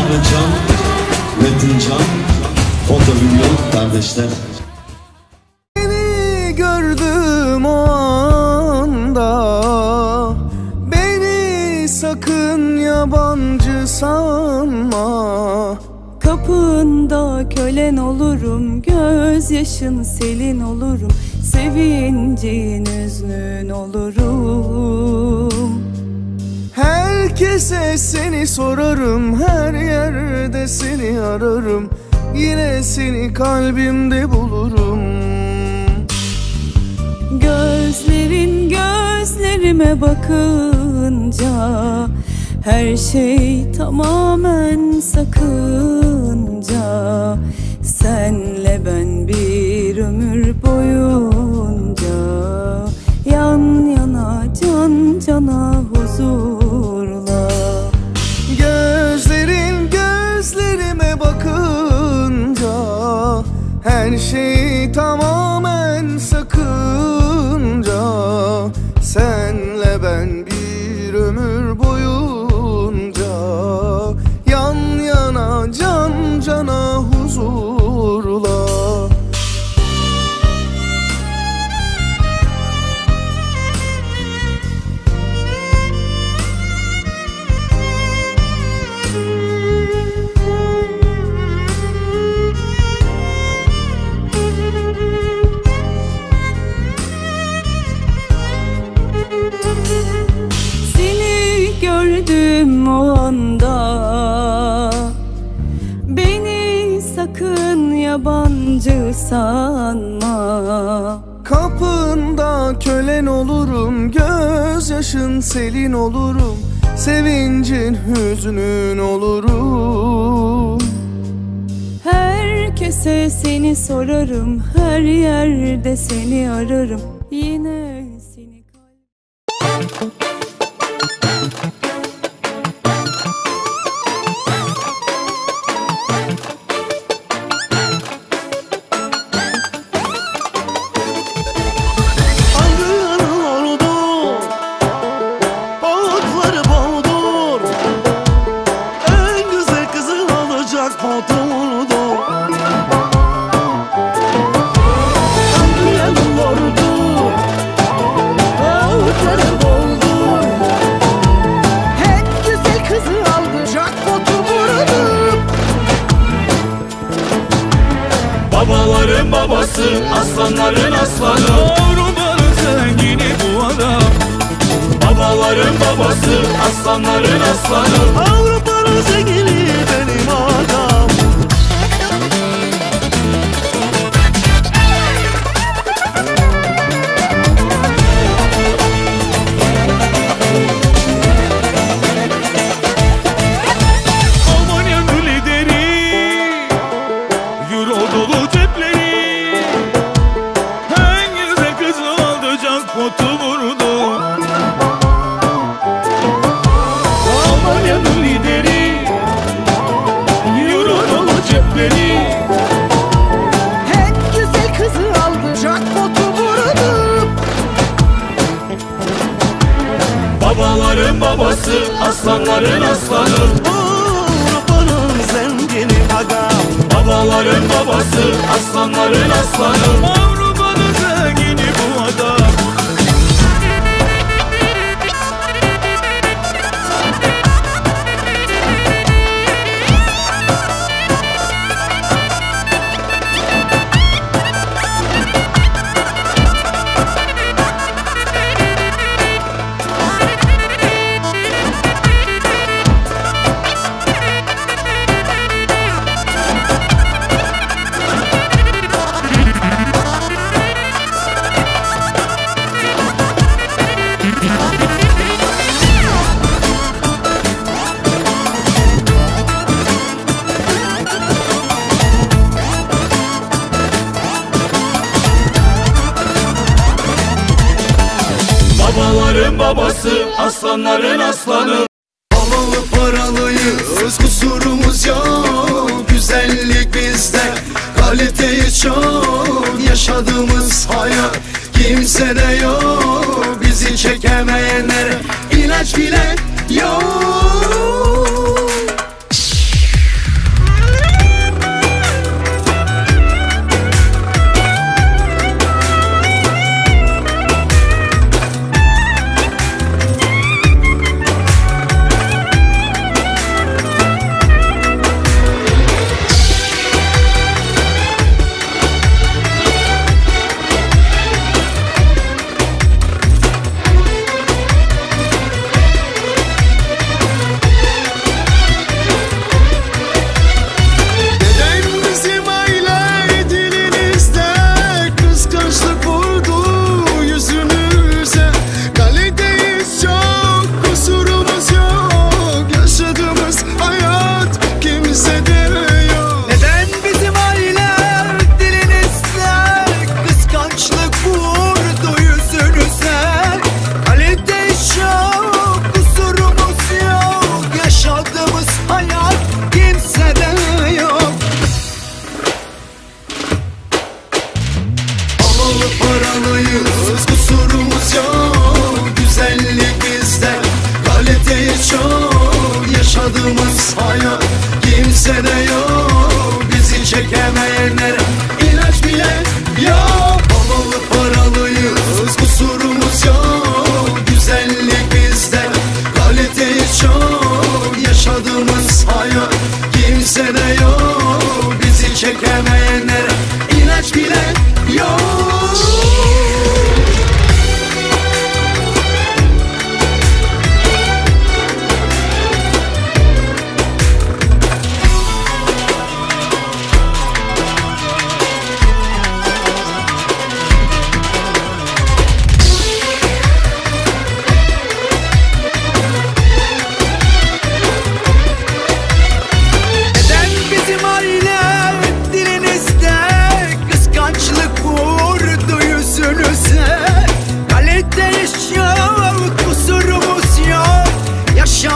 Can, Metin Can, Foto Video kardeşler. Seni gördüm o anda, beni sakın yabancı sanma. Kapında kölen olurum, gözyaşın selin olurum, sevincin hüznün olurum. Herkese seni sorarım, her yerde seni ararım, yine seni kalbimde bulurum. Gözlerin gözlerime bakınca her şey tamamen sakınca, senle ben bir ömür boyunca yan yana can cana huzurla. Gözlerin gözlerime bakınca her şey tamamen sakınca, senle ben bir ömür boyunca yan yana can cana huzurla. Seni gördüm o anda, beni sakın yabancı sanma. Kapında kölen olurum, gözyaşın selin olurum, sevincin hüznün olurum. Herkese seni sorarım, her yerde seni ararım, yine seni Babaların babası, aslanların aslanı, Avrupa'nın zengini bu adam. Babaların babası, aslanların aslanı, Avrupa'nın zengini benim adam. Almanya'nın lideri, euro dolu cepleri, en güzel kızı aldı, jackpot'u vurdu. Almanya'nın lideri, euro dolu cepleri, En güzel kızı aldı, jackpot'u vurdu. babaların babası, aslanların aslanı, Avrupa'nın zengini agam. Babaların babası, aslanların aslanı, Avrupa'nın zengini bu adam. Babaların babası, aslanların aslanı, Havalı paralıyız, kusurumuz yok. Güzellik bizde, kaliteyi çok. Yaşadığımız hayat kimsede yok. Bizi çekemeyenlere ilaç bile yok.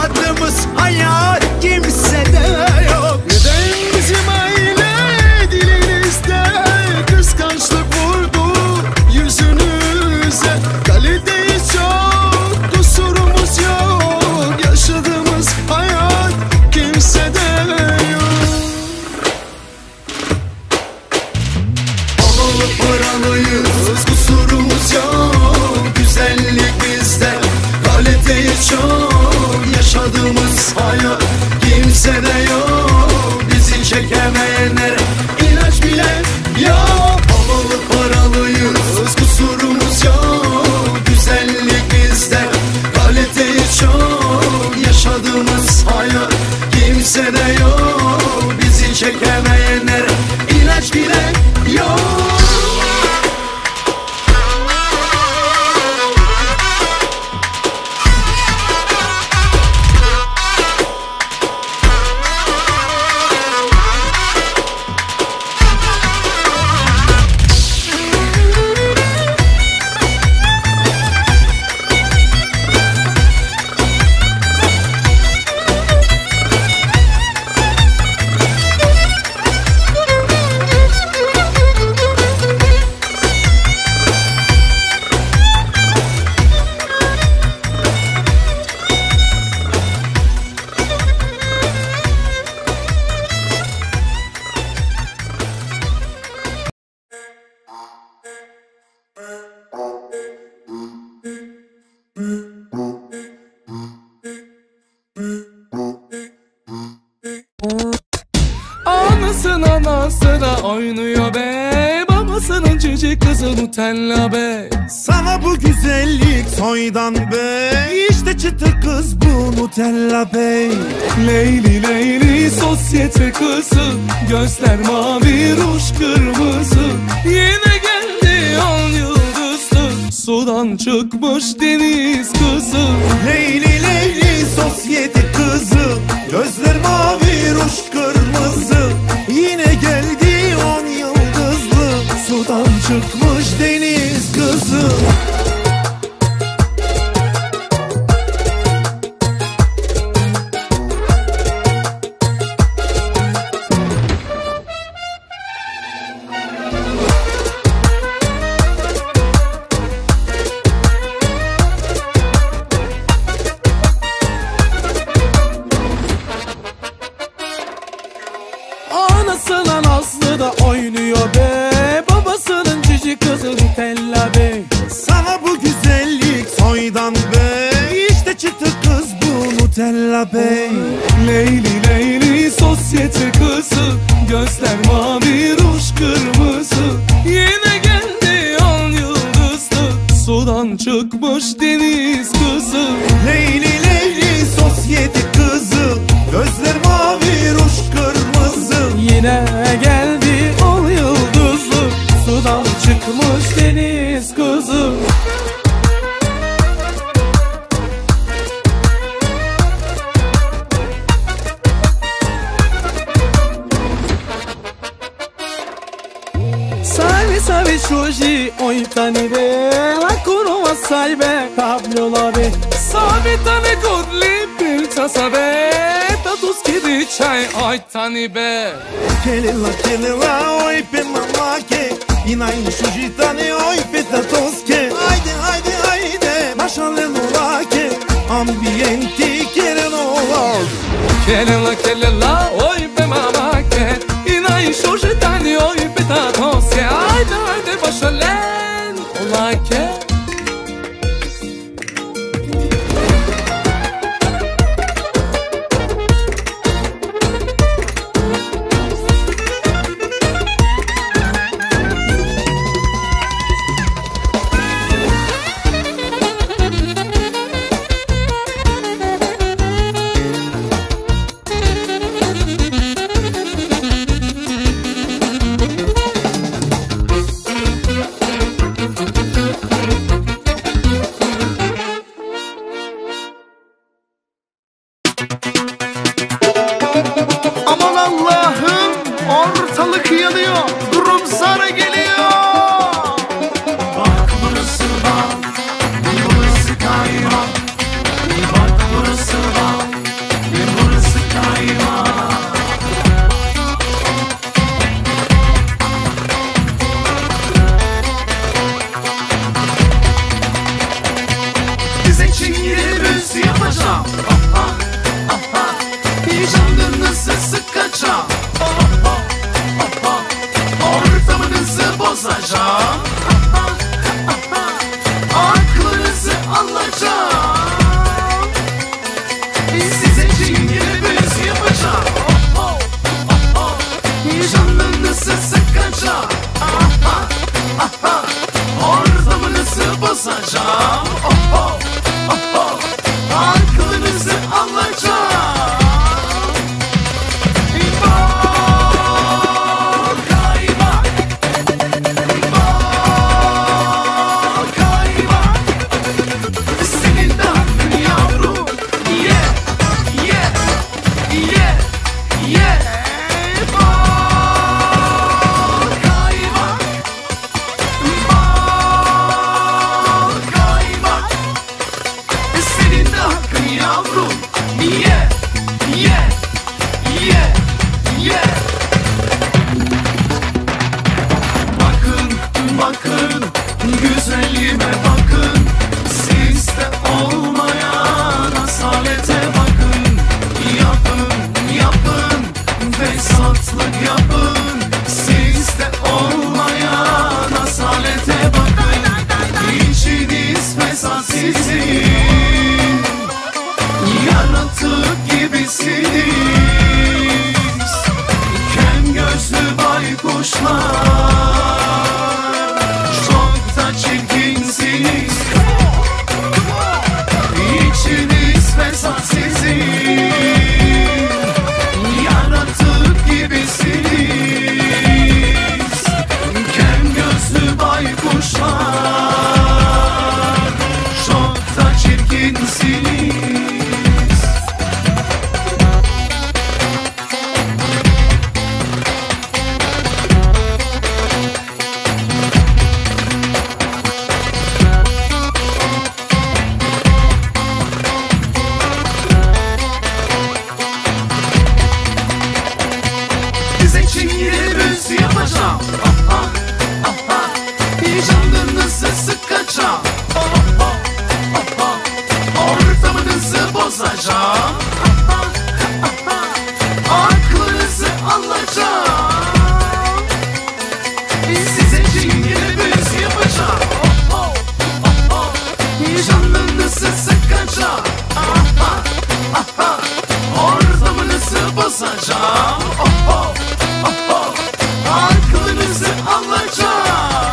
yaşadığımız hayat kimsede yok. Neden bizim aile dilinizde kıskançlık vurdu yüzünüze? Kaliteyiz çok, kusurumuz yok. Yaşadığımız hayat kimsede yok. Havalı paralıyız, kusurumuz yok. Güzellik bizde, kaliteyiz çok. Yaşadığımız hayat kimsede yok. Bizi çekemeyenlere ilaç bile yok. Havalı paralıyız, kusurumuz yok. Güzellik bizde, kaliteyiz çok. Yaşadığımız hayat kimsede yok. Bizi çekemeyenlere ilaç bile yok. Anasına oynuyor be, babasının cici kızı Nutella be. Sana bu güzellik soydan be, işte çıtır kız bu Nutella Bey. Leyli Leyli sosyete kızı, gözler mavi ruj kırmızı. Yine geldi on yıldızlı, sudan çıkmış deniz kızı. Leyli Leyli sosyete kızı, gözler mavi ruj kırmızı. Yine geldi on yıldızlı, sudan çıkmış deniz kızı. Anasının Aslı da oynuyor be, babasının cici kızı Nutella be. Sana bu güzellik soydan be, işte çıtır kız bu Nutella Bey. Leyli Leyli sosyete kızı, gözler mavi ruj kırmızı. Yine geldi on yıldızlı, sudan çıkmış deniz kızı. Leyli Leyli sosyete kızı, gözler mavi ruj kırmızı. Yine geldi on yıldızlı, sudan çıkmış deniz kızı. Salve Shoji, oi tani be, la kuruma salve, tablo la be. Sabi tane godli pilça be, tatus kidi çay, oi tani be. Kelela, oi pe mamake, inai shujitane, oi pe tatoske. Haydi haydi haydi, başale nolake, ambienti keren olar. Kelela, oi pe mamake, inai shujitane, oi pe tatoske. Haydi haydi başalen olake. Aman Allah'ım, ortalık yanıyor, durum sana geliyor. Bak burası bak, burası kaymak. Bak burası bak, basacağım. Oh oh oh oh, aklınızı alacağım.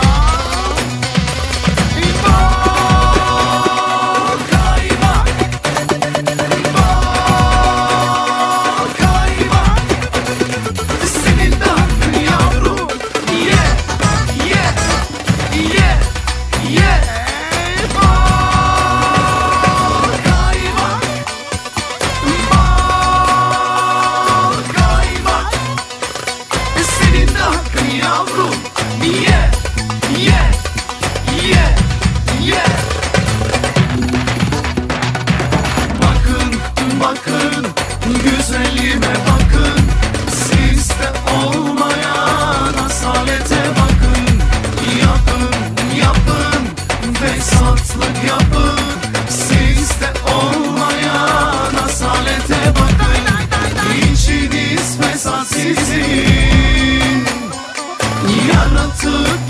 Bakın, güzelliğime bakın, sizde olmayan asalete bakın. Yapın, yapın, fesatlık yapın, sizde olmayan asalete bakın. İçiniz fesat sizin, yaratık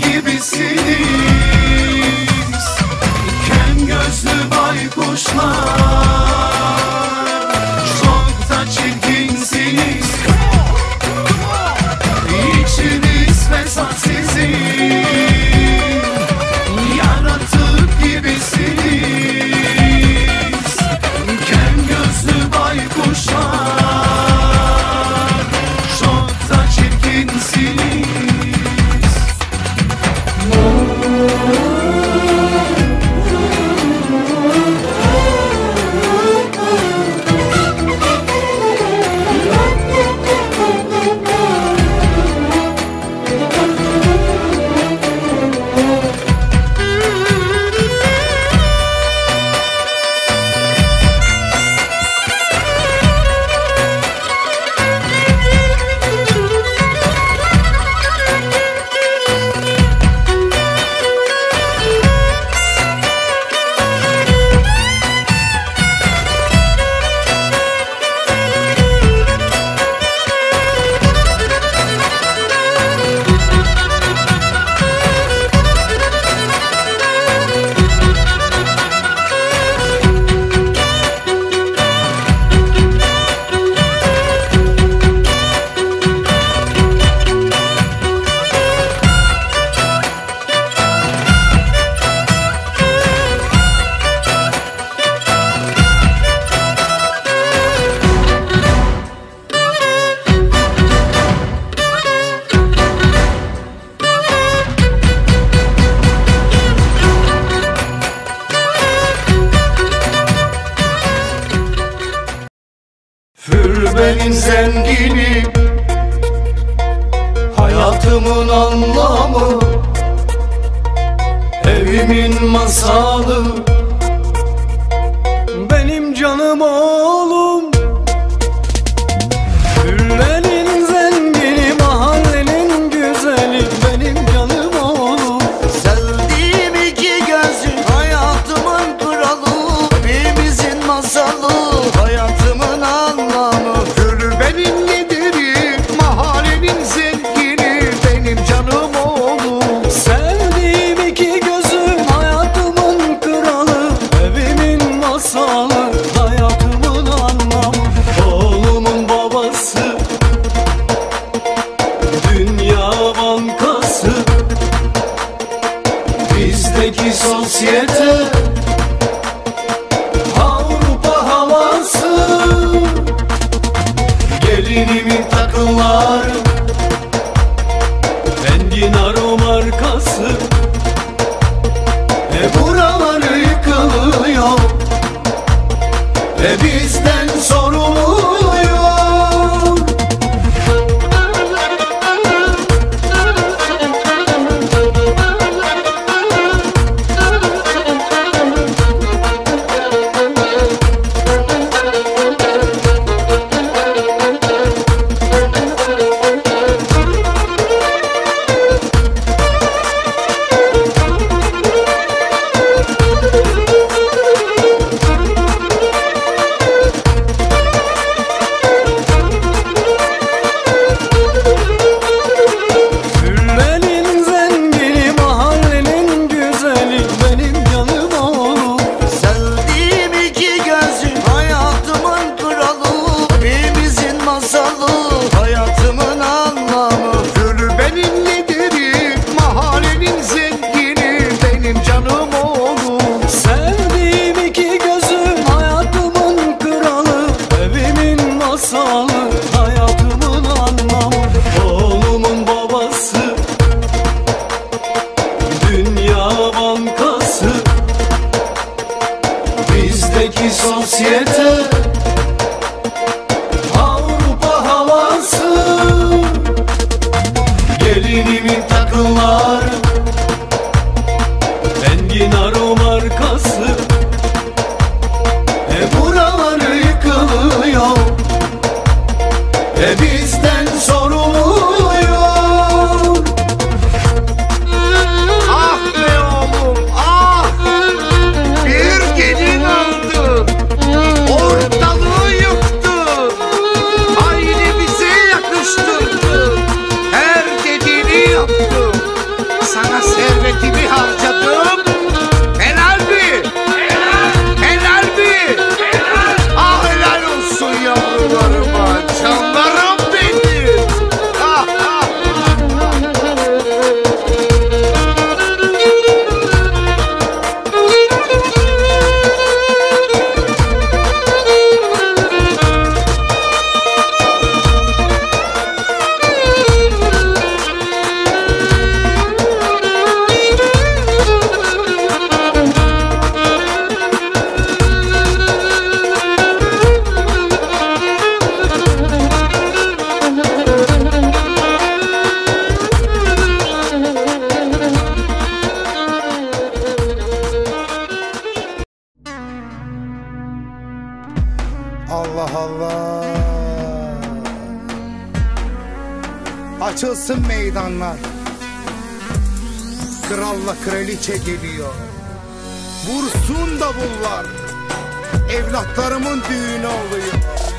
gibisiniz, kem gözlü baykuşlar. İçiniz fesat sizin, yaratık gibisiniz, kem gözlü baykuşlar, çok da çirkinsiniz. Benim zenginim, hayatımın anlamı, evimin masalı, benim canım oğlum. Hürrenin zengini, mahallenin güzeli, benim canım oğlum. Sevdiğim iki gözün, hayatımın kralı, evimizin masalı, hayatımın anlamı. Benim nedeni, mahallenin zengini, benim canım oğlum. Sevdiğim iki gözüm, hayatımın kralı, masalı, hayatımın anlamı. Oğlumun babası, Dünya Bankası, bizdeki sosyete, Avrupa havası. Gelinimin takıları, Enginaro markası. Buraları yıkılıyor, bizden soruluyor. Ah be oğlum ah, bir gelin aldı, ortalığı yıktı, ailemize yakıştırdı, her dediğini yaptı. Sana servetimi harcadım, helal mi? Helal mi? Ah helal olsun yavrularıma, canlarım benim. Ah ah. Allah Allah. Açılsın meydanlar. Kralla kraliçe geliyor. Vursun davullar. Evlatlarımın düğünü oluyor.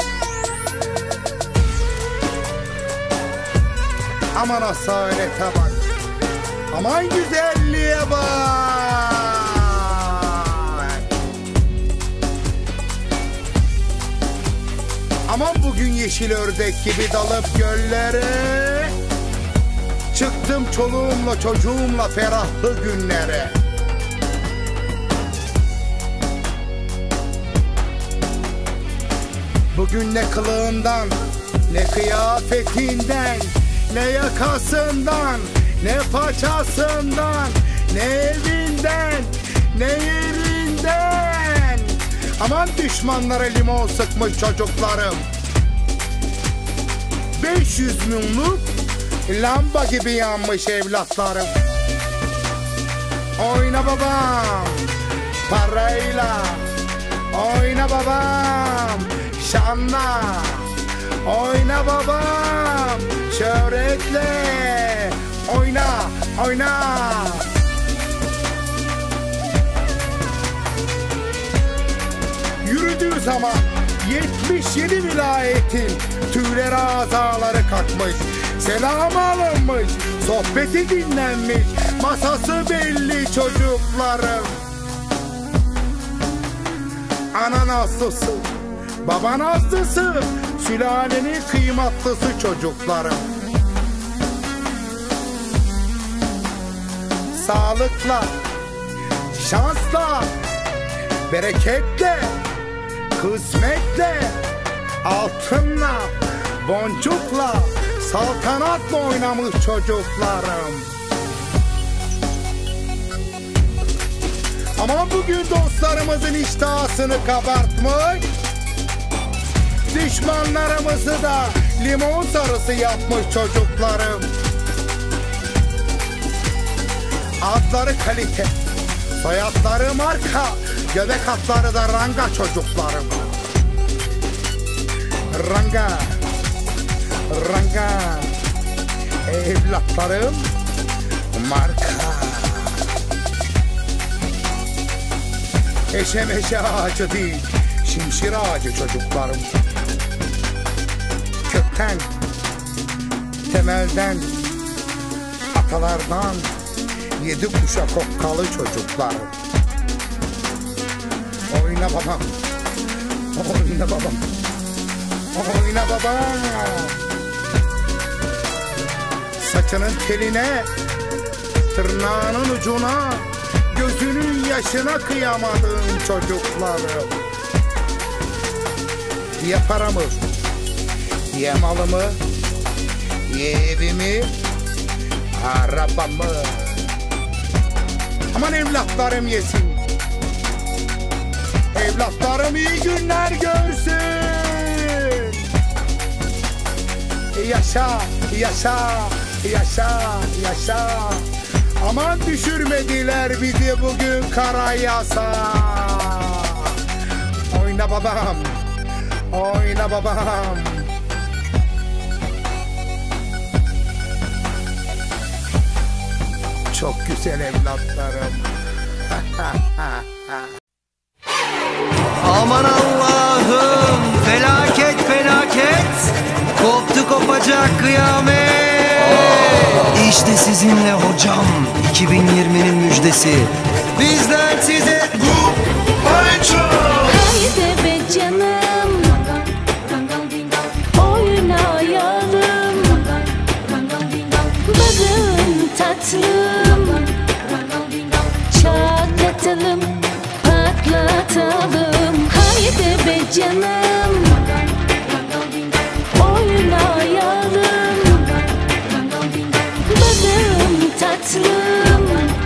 Aman asalete bak. Aman güzelliğe bak. Aman bugün yeşil ördek gibi dalıp göllere, çıktım çoluğumla çocuğumla ferahlı günlere. Bugün ne kılığından, ne kıyafetinden, ne yakasından, ne paçasından, ne evinden, ne yerinden. Aman düşmanlara limon sıkmış çocuklarım. 500 mumluk lamba gibi yanmış evlatlarım. Oyna babam parayla, oyna babam şanla, oyna babam şöhretle, oyna oyna. Yürüdüğü zaman 77 vilayetin tüyleri azaları kalkmış, selam alınmış, sohbeti dinlenmiş, masası belli çocuklarım. Ana nazlısı, baba nazlısı, sülalenin kıymatlısı çocuklarım. Sağlıkla, şansla, bereketle, kısmetle, altınla, boncukla, saltanatla oynamış çocuklarım. Ama bugün dostlarımızın iştahını kabartmış, düşmanlarımızı da limon sarısı yapmış çocuklarım. Adları kalite, soyadları marka, göbek hatları da ranga çocuklarım. Ranga, ranga, evlatlarım marka. Eşemeşe ağacı değil, şimşir ağacı çocuklarım. Kökten, temelden, atalardan 7 kuşak okkalı çocuklarım. Oyna babam, oyna babam, oyna babam. Saçının teline, tırnağının ucuna, gözünün yaşına kıyamadığım çocuklarım. Yaparamır, Ye malımı, ye evimi, arabamı. Aman evlatlarım yesin. Evlatlarım iyi günler görsün. Yaşa, yaşa, yaşa, yaşa. Aman düşürmediler bizi bugün kara yasa. Oyna babam, oyna babam. Çok güzel evlatlarım. Aman Allah'ım, felaket felaket, koptu kopacak kıyamet. İşte sizinle hocam, 2020'nin müjdesi. Bizden size Haydi be canım, oynayalım. Bakın tatlım, çatlatalım, patlatalım. Haydi be canım, oynayalım. Bakın tatlım,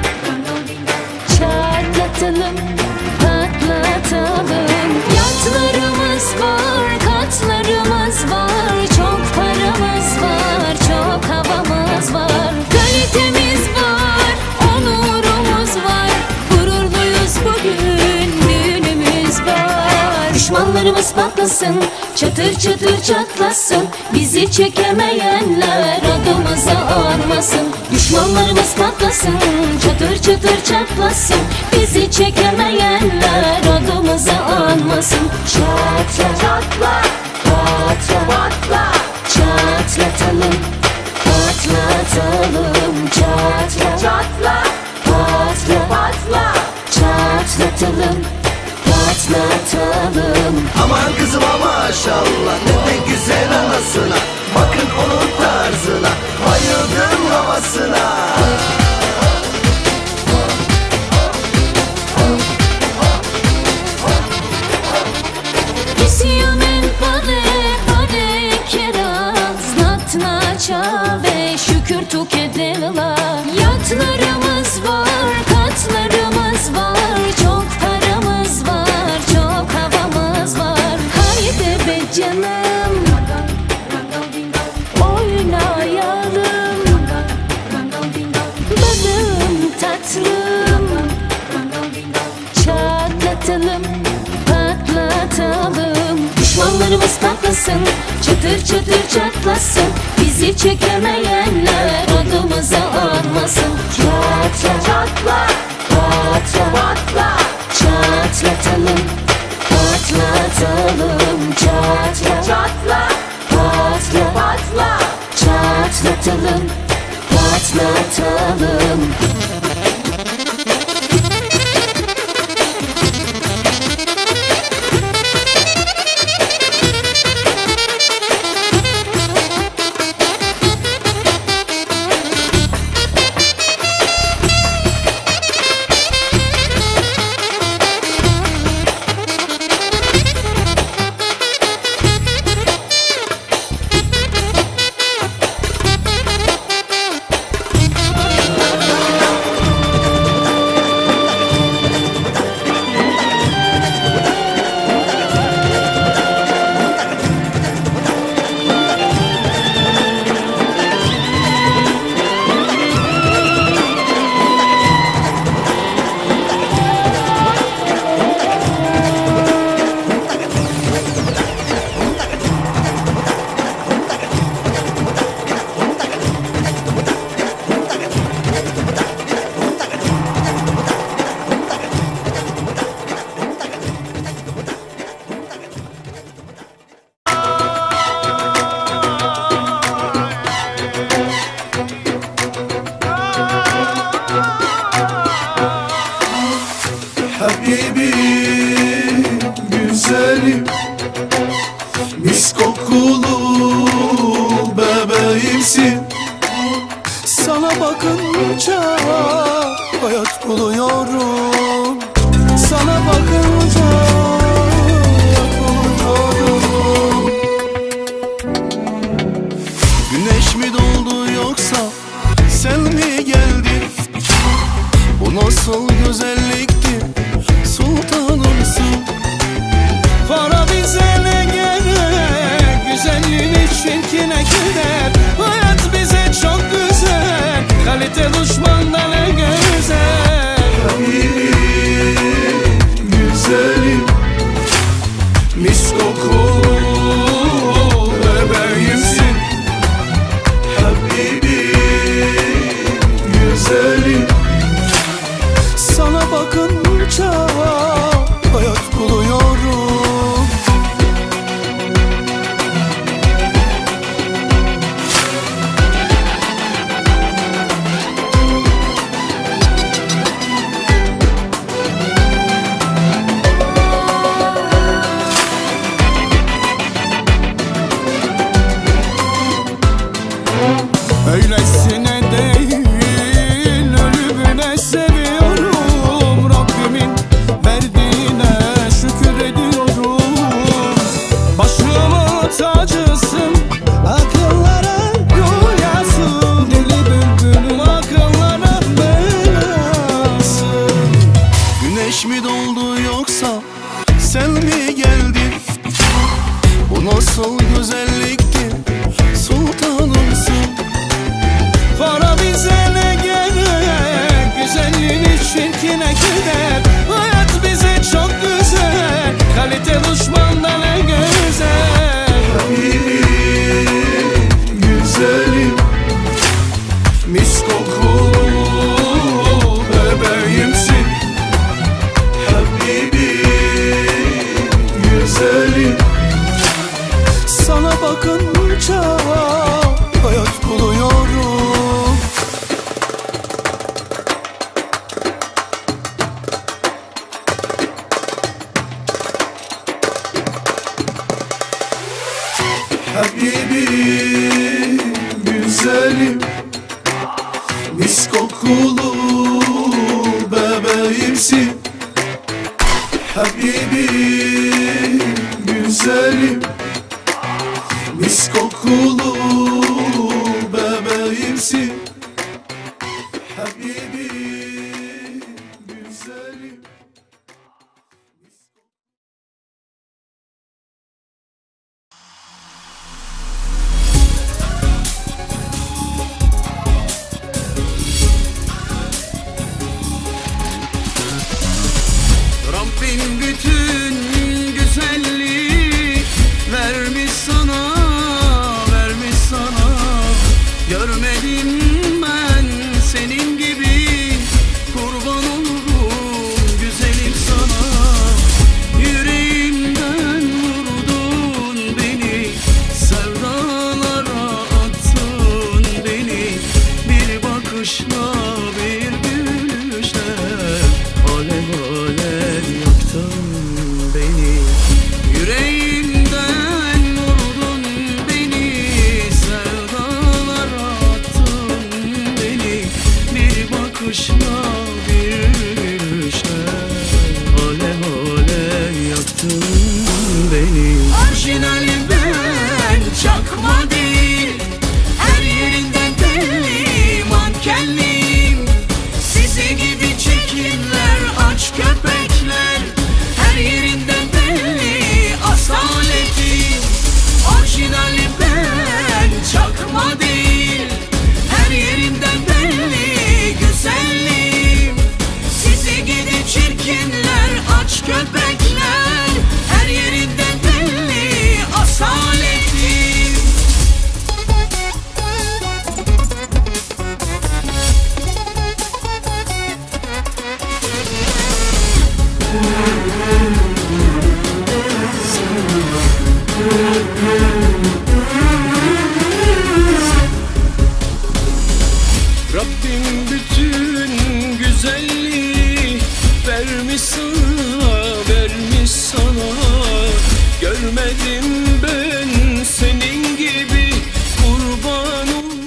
çatlatalım, patlatalım. Yatlarımız var, katlarımız var, çok paramız var, çok havamız var. Kalitemiz var, onurumuz var, gururluyuz bugün, düğünümüz var. Düşmanlarımız patlasın, çatır çatır çatlasın, bizi çekemeyenler adımıza anmasın. Düşmanlarımız patlasın, çatır çatır çatlasın, bizi çekemeyenler adımıza anmasın. Çatla çatla, patla patla, çatlatalım, patlatalım. Çatla çatla, patla patla, çatlatalım, patlatalım. Aman kızıma maşallah, ne de güzel anasına. Bakın onun tarzına, bayıldım havasına. Kisyonen pade, pade keraz, natna çave, şükür tukedela. Yatlarımız var, katlarımız var, çok paramız var, çok havamız var. Haydi be canım, oynayalım. Balım tatlım, çatlatalım, patlatalım. Düşmanlarımız patlasın, çatır çatır çatlasın, bizi çekemeyenler adımıza anmasın. Çatla çatla, patla patla, çatlatalım, patlatalım. Çatla çatla, patla patla, çatlatalım, patlatalım. Habibim, güzelim, mis kokulu bebeğimsin. Sana bakınca hayat buluyorum. Sana bakınca hayat buluyorum. akıllara rüyasın. Deli bülbülüm akıllara belasın. Güneş mi doğdu yoksa sen mi geldin? Bu nasıl güzelliktir, sultanımsın. Para bize ne gerek, güzelliğini çirkine gider. Hayat bize çok güzel, kalite düşmanda ne güzel. Habibim, güzelim, mis kokulu bebeğimsin. Habibim, güzelim, sana bakınca hayat buluyorum. Habibim, güzelim, mis kokulu bebeğimsin. Habibim, güzelim, mis kokulu bebeğimsin. Habibim, güzelim. Rabbim bütün güzelliği vermiş sana, vermiş sana. Görmedim ben senin gibi, kurban olurum güzelim sana. Yüreğimden vurdun beni, sevdalara attın beni. Bir bakışla, bir gülüşle alev alev yaktın beni. Yüreğimden vurdun beni, sevdalara attın beni. Bir bakışla, bir gülüşle alev alev yaktın beni. Orijinalim ben, çakma değil. Her yerinden belli mankenliğim. Sizi gibi çirkinler, aç köpekler. Her yerinden belli asaletim. Orijinalim ben, çakma değil. Her yerinden belli güzelliğim. Sizi gibi çirkinler, aç köpekler. Her yerinden belli asaletim. Rabbim bütün güzelliği vermiş sana, vermiş sana. Görmedim ben senin gibi, kurban olurum.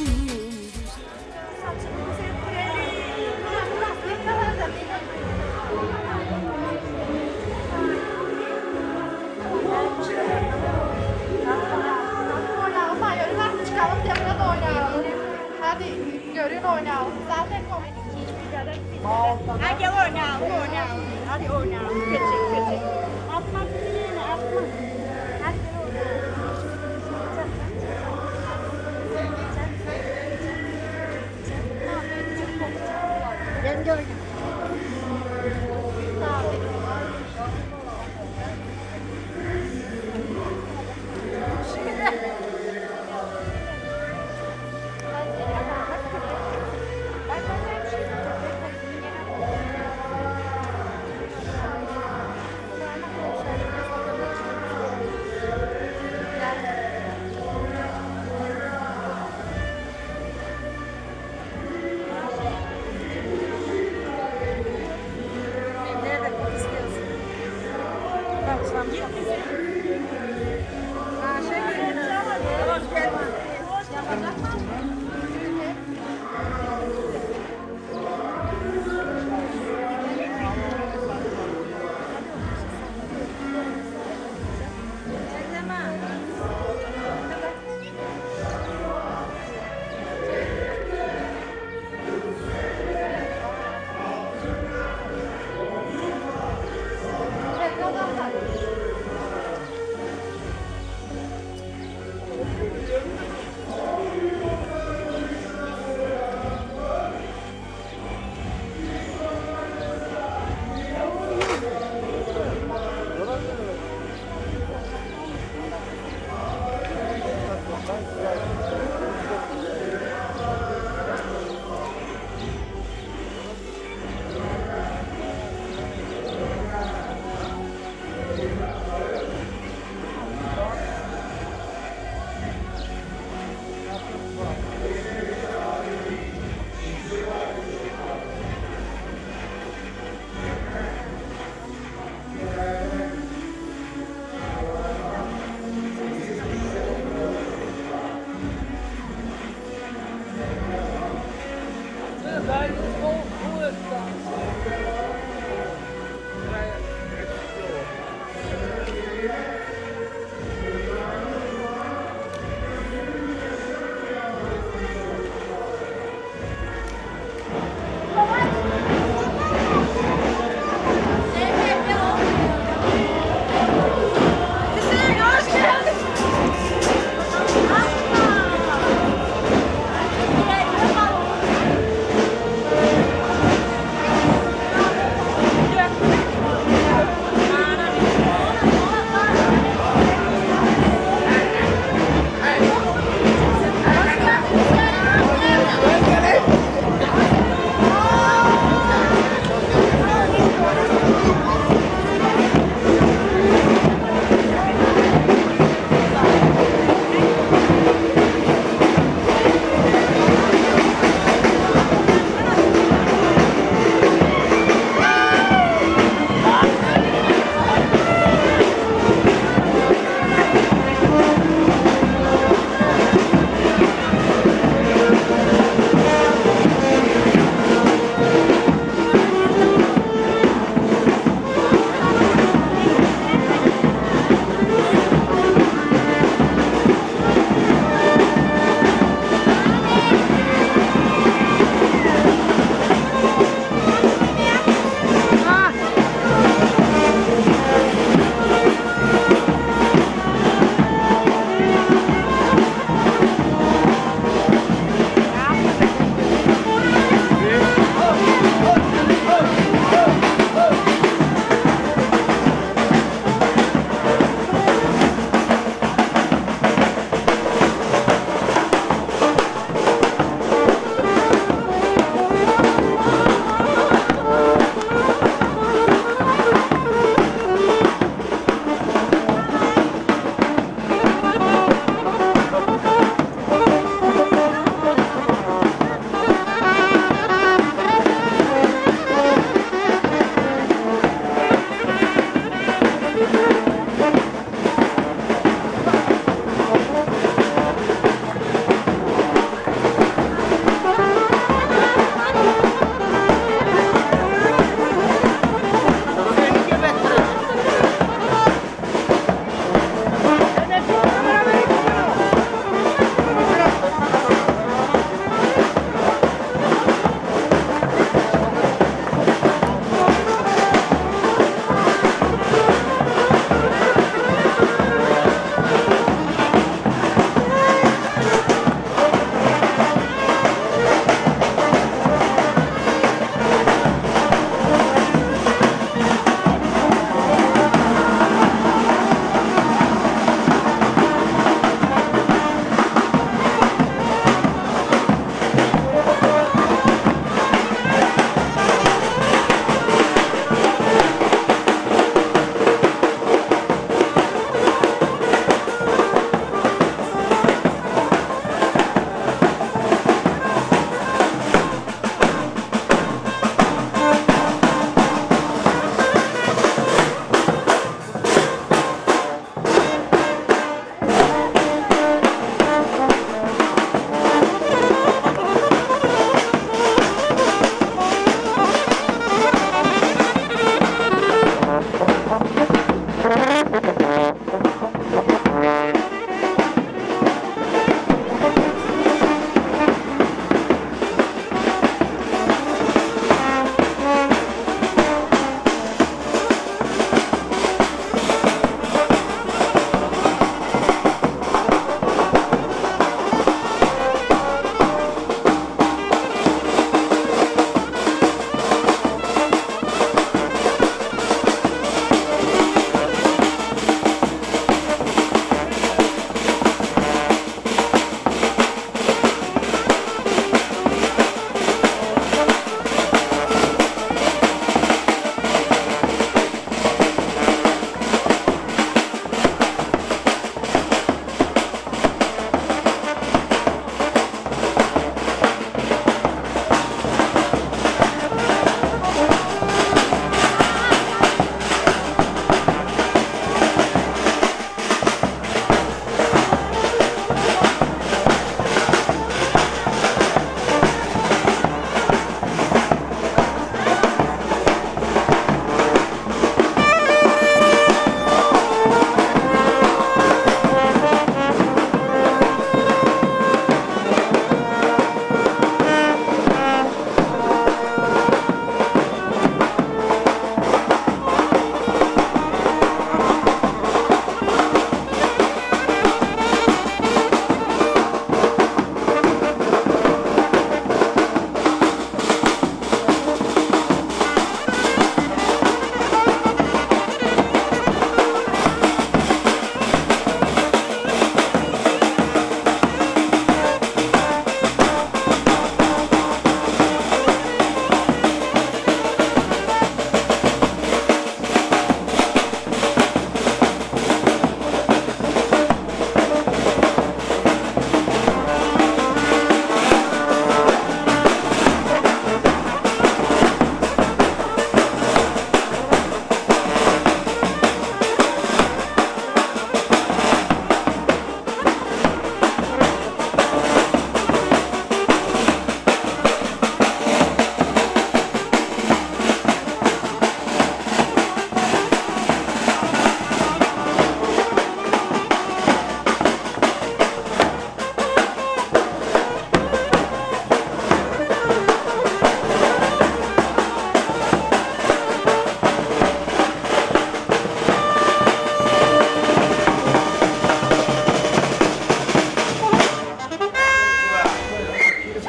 Çıkalım tekrar oynayalım. Hadi görün oynayalım. Zaten komedi hiçbir yere gitmedi. Hadi oynayalım, oynayalım. Hadi oynayalım. Geçecek, geçecek. Atma birini, atma. Hadi oynayalım. Gel gel.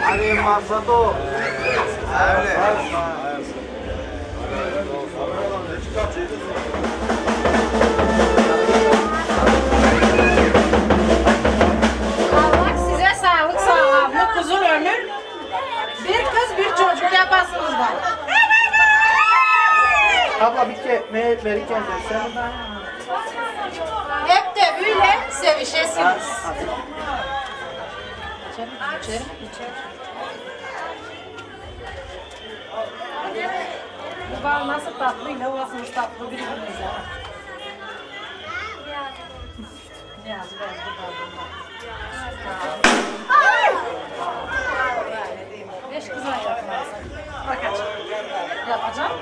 Hadi masada o. Öyle. Allah size sağlık, sağlamlık, uzun ömür. Bir kız, bir çocuk yapasınız bana. Abla bir ke verirken sen. Hep de böyle sevişesiniz. İçerim. Bu bal nasıl tatlıyla olasınız tatlı birbirinize. Niyazi verdi balını. 5 kızına yapmazsın. Bak aç. Yapacağım.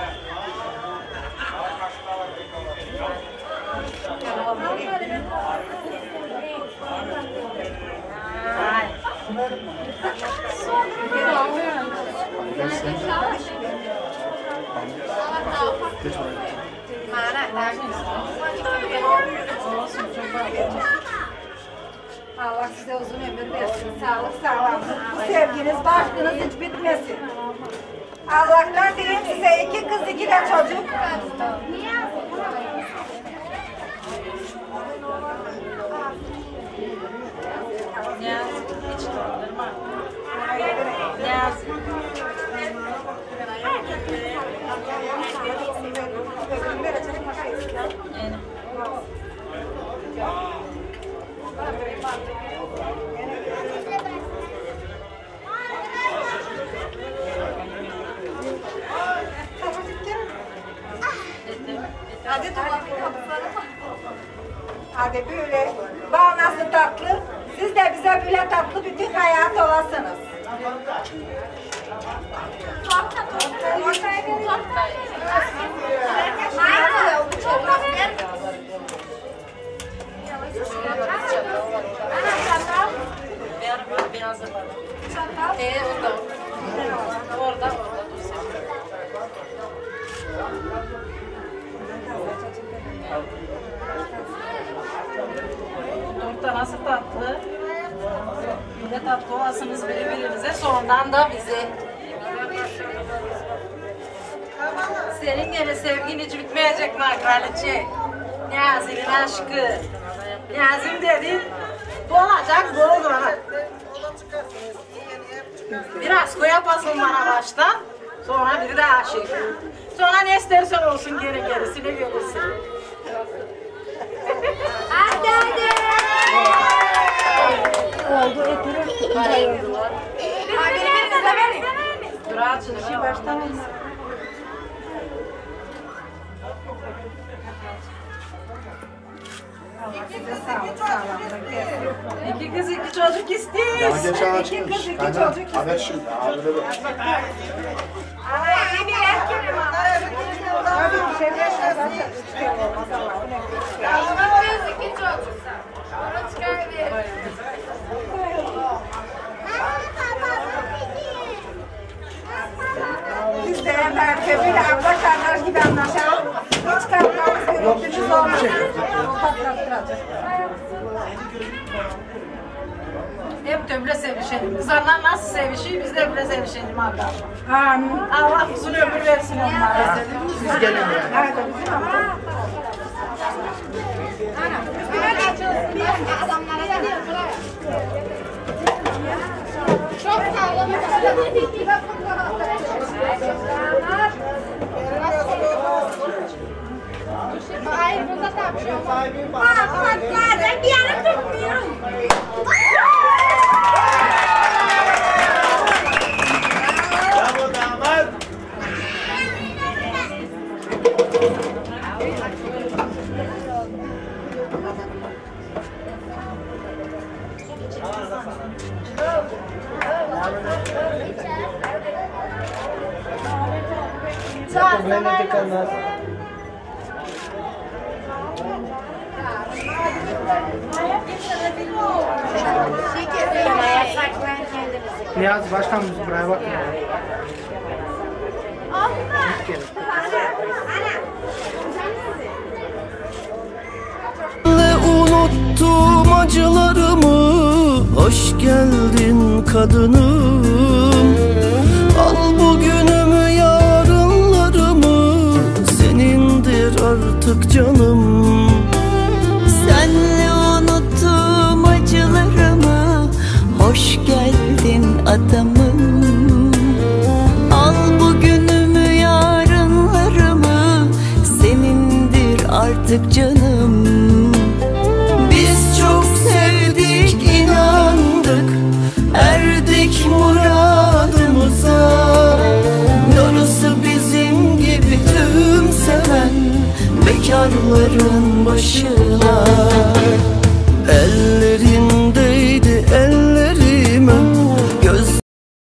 Allah size uzun ömür versin, sağlık, sağlamlık. Bu sevginiz, aşkınız hiç bitmesin. Allah'tan dileyim size 2 kız, 2 de çocuk. Niyazi, hiç dondurma. Niyazi. Hadi böyle, bal nasıl tatlı, siz de bize böyle tatlı bütün hayat olasınız. Beyazı var. Orada. Orada dursun. Torta nasıl tatlı? Bir de tatlı olasınız birbirinize, sonradan da bize. Senin gene sevgin hiç bitmeyecek mi kraliçe? Niyazi'nin aşkı. Niyazi'm dedin, dolacak dolduracak. Biraz koyapasın bana baştan, sonra biri de aşık. Sonra ne istersen olsun gerisine gelirsin. Hadi hadi. Oldu etirir. Birbirinize verin. Dur açın. Bir şey baştan olsun. İki kız, 2 çocuk istiyoruz. 2 kız, 2 çocuk istiyoruz. Ay, bir erkeğim ama. Hadi bir şey versin. İki çocuk. Onu çıkarmayalım. Biz de merkebiyle abla kardeş gibi anlaşalım. Hiç kalmamız gürültümüz olmaz. Hep de öyle sevişelim. Kızlarla nasıl sevişiyor, biz de öyle sevişelim Allah. Amin. Allah uzun ömür versin onlara. Siz gelin buraya. Hadi bizim abla. Çok sağlam. Hayır, bunda da bir şey olmaz. Patlatlar, bir yere tutmuyor. Bravo damat. Niyazi baştan biz buraya bakın. Unuttum acılarımı, hoş geldin kadınım. adamım. Al bugünümü yarınlarımı, senindir artık canım. Biz çok sevdik, inandık, erdik muradımıza. Darısı bizim gibi tüm seven bekarların başına.